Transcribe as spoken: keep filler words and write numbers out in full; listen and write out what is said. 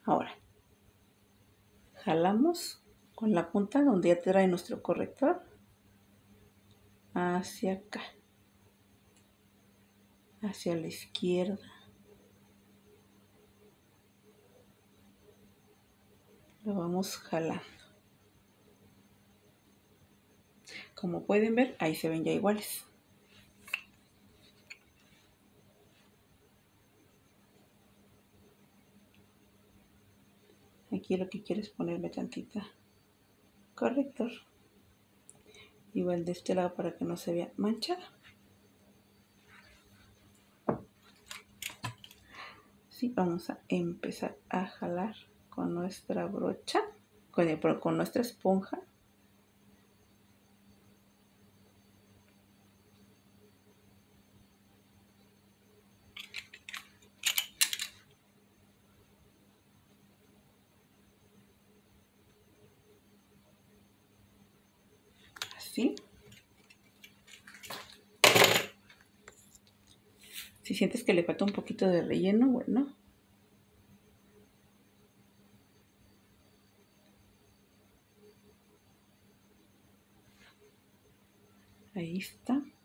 Ahora, jalamos con la punta donde ya trae nuestro corrector hacia acá, hacia la izquierda. Lo vamos jalando. Como pueden ver, ahí se ven ya iguales. Aquí lo que quiero es ponerme tantita corrector. Igual de este lado para que no se vea manchada. Sí, vamos a empezar a jalar con nuestra brocha, con, el, con nuestra esponja. Así. Si sientes que le falta un poquito de relleno, bueno. Ahí está.